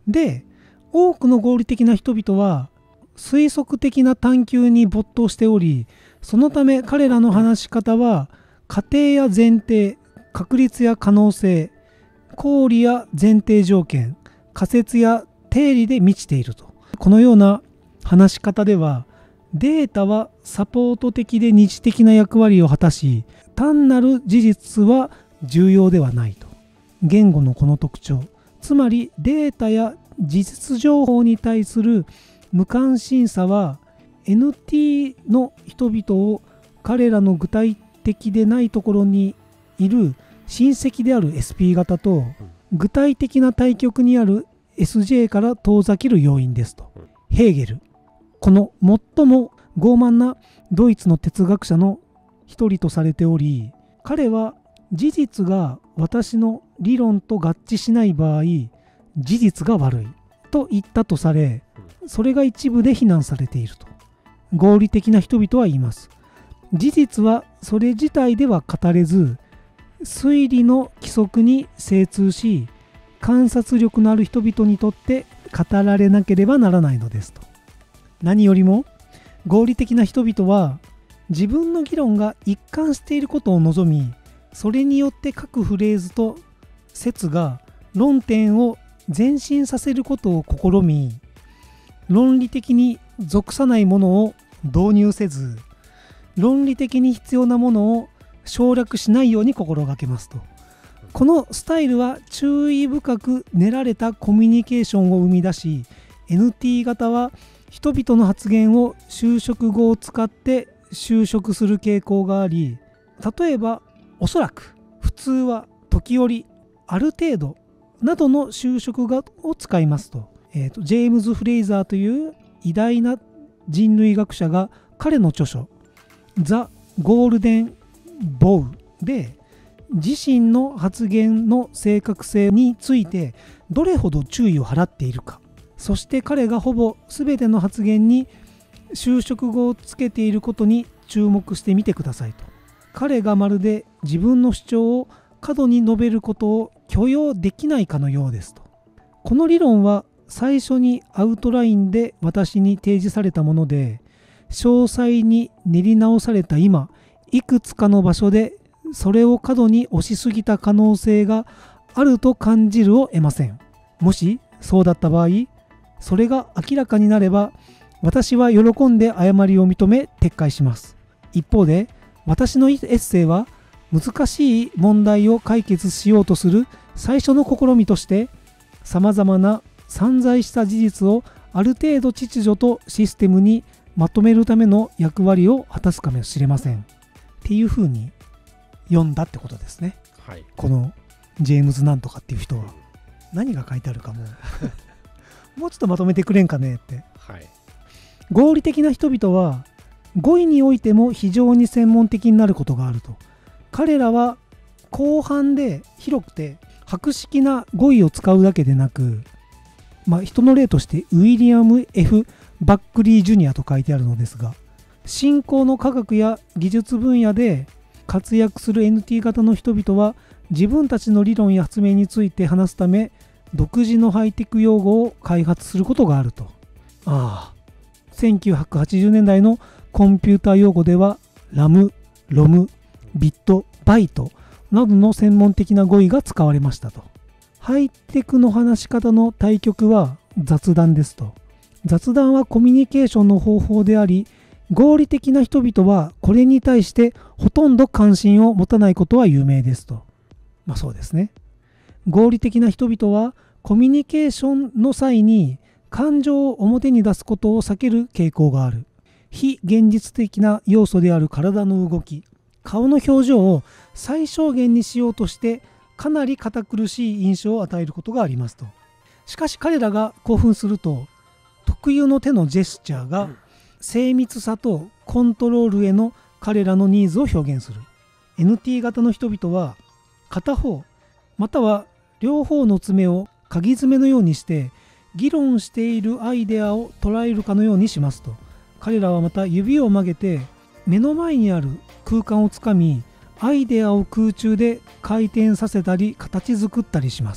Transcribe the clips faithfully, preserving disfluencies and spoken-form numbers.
で、多くの合理的な人々は推測的な探求に没頭しており、そのため彼らの話し方は仮定や前提、確率や可能性、公理や前提条件、仮説や定理で満ちていると。このような話し方では、データはサポート的で二次的な役割を果たし、単なる事実は重要ではないと。言語のこの特徴、つまりデータや事実情報に対する無関心さは エヌティー の人々を彼らの具体的でないところにいる親戚である エスピー 型と具体的な対極にある エスジェー から遠ざける要因ですと。ヘーゲル、この最も傲慢なドイツの哲学者の一人とされており、彼は事実が私の理論と合致しない場合、事実が悪いと言ったとされ、それが一部で非難されていると合理的な人々は言います。事実はそれ自体では語れず、推理の規則に精通し、観察力のある人々にとって語られなければならないのですと。何よりも合理的な人々は自分の議論が一貫していることを望み、それによって各フレーズと説が論点を前進させることを試み、論理的に属さないものを導入せず、論理的に必要なものを省略しないように心がけますと。このスタイルは注意深く練られたコミュニケーションを生み出し、 エヌティー 型は人々の発言を修飾語を使って修飾する傾向があり、例えばおそらく、普通は、時折、ある程度などの修飾語を使いますと。えーと、ジェームズ・フレイザーという偉大な人類学者が彼の著書「ザ・ゴールデン・ボウ」で自身の発言の正確性についてどれほど注意を払っているか、そして彼がほぼ全ての発言に修飾語をつけていることに注目してみてくださいと。彼がまるで自分の主張を過度に述べることを許容できないかのようですと。この理論は最初にアウトラインで私に提示されたもので、詳細に練り直された今、いくつかの場所でそれを過度に押しすぎた可能性があると感じるを得ません。もしそうだった場合、それが明らかになれば、私は喜んで誤りを認め撤回します。一方で、私のエッセイは難しい問題を解決しようとする最初の試みとして、さまざまな散在した事実をある程度秩序とシステムにまとめるための役割を果たすかもしれませんっていうふうに読んだってことですね、はい、このジェームズなんとかっていう人は。何が書いてあるかももうちょっとまとめてくれんかねって、はい、合理的な人々は語彙においても非常に専門的になることがあると。彼らは広範で広くて博識な語彙を使うだけでなく、まあ、人の例としてウィリアム・ F ・バックリー・ジュニアと書いてあるのですが、信仰の科学や技術分野で活躍する エヌティー 型の人々は自分たちの理論や発明について話すため独自のハイテク用語を開発することがあると。ああ、せんきゅうひゃくはちじゅうねんだいのコンピューター用語ではラム、ロム、ビット、バイトなどの専門的な語彙が使われましたと。ハイテクの話し方の対極は雑談ですと。雑談はコミュニケーションの方法であり、合理的な人々はこれに対してほとんど関心を持たないことは有名ですと。まあそうですね。合理的な人々はコミュニケーションの際に感情を表に出すことを避ける傾向がある。非現実的な要素である体の動き、顔の表情を最小限にしようとしてかなり堅苦しい印象を与えることがありますと。しかし彼らが興奮すると特有の手のジェスチャーが精密さとコントロールへの彼らのニーズを表現する。 エヌティー 型の人々は片方または両方の爪を鍵爪のようにして議論しているアイデアを捉えるかのようにしますと。彼らはまた指を曲げて目の前にある空間をつかみアイデアを空中で回転させたり形作ったりします。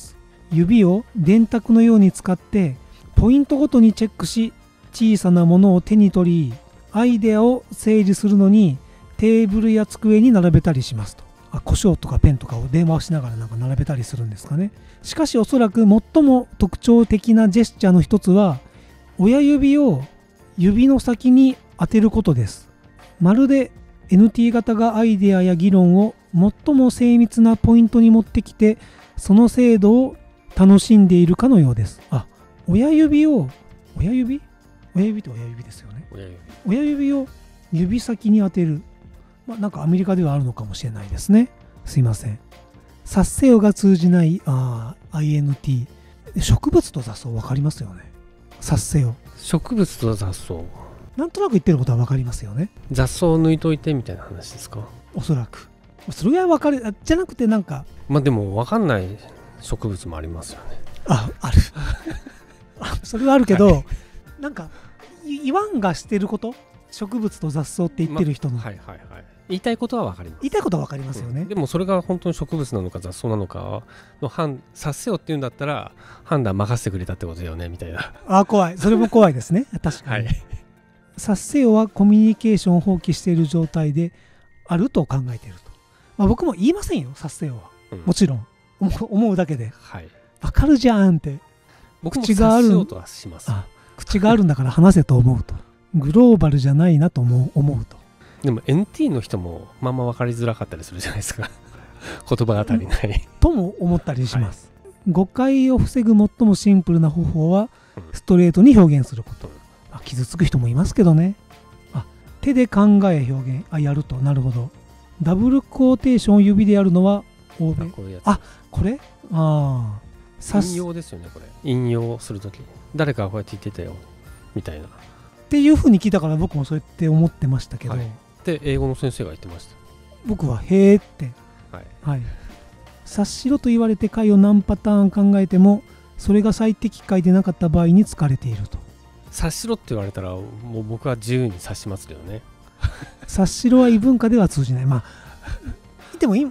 指を電卓のように使ってポイントごとにチェックし、小さなものを手に取り、アイデアを整理するのにテーブルや机に並べたりしますと。あ、胡椒とかペンとかを電話をしながらなんか並べたりするんですかね。しかしおそらく最も特徴的なジェスチャーの一つは、親指を指の先に当てることです。まるで エヌティー 型がアイデアや議論を最も精密なポイントに持ってきて、その精度を楽しんでいるかのようです。あ、親指を親指親指って親指ですよね。 親指親指を指先に当てる。まあ、なんかアメリカではあるのかもしれないですね。すいません。察せよが通じないあ アイエヌティー。植物と雑草分かりますよね。察せよ。 植物と雑草。 なんとなく言ってることは分かりますよね。 雑草を抜いといてみたいな話ですか。 おそらく。それは分かる。じゃなくてなんか。 まあでも分かんない植物もありますよね。 あ、ある。あ、それはあるけど、はい、なんか言わんがしてること、植物と雑草って言ってる人の、 ま、はいはいはい、言いたいことは分かります。 言いたいことは分かりますよね、うん、 でもそれが本当に植物なのか雑草なのかの判察せよっていうんだったら判断任せてくれたってことだよねみたいな。 あ、怖い。それも怖いですね。確かに、はい、察せよはコミュニケーションを放棄している状態であると考えていると、まあ、僕も言いませんよ、察せよは、うん、もちろん思うだけで、はい、分かるじゃんって。 僕も察せようとはします。 あ、口があるんだから話せと思うと。グローバルじゃないなと思う、思うと。 でも エヌティー の人もまあまあ分かりづらかったりするじゃないですか。言葉が足りない、うん、とも思ったりします、はい、誤解を防ぐ最もシンプルな方法はストレートに表現すること、うん、あ、傷つく人もいますけどね。あ、手で考え表現、あ、やると。なるほど。ダブルクォーテーションを指でやるのは欧米。あ、これああ、 引用ですよね。これ引用するとき誰かがこうやって言ってたよみたいなっていう風に聞いたから僕もそうやって思ってましたけど、はい、 で英語の先生が言ってました。 僕はへーって、はいはい、察しろと言われて回を何パターン考えてもそれが最適解でなかった場合に疲れていると。 察しろって言われたらもう僕は自由に察しますけどね。 察しろは異文化では通じない。まあでも、うん、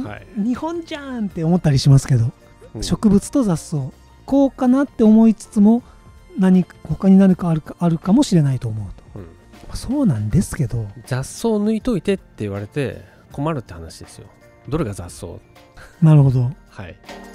はい、日本じゃんって思ったりしますけど、うん、植物と雑草こうかなって思いつつも何他に何かあるか、あるかもしれないと思うと、うん、まあ、そうなんですけど、 雑草抜いといてって言われて困るって話ですよ。どれが雑草。 なるほど、 はい。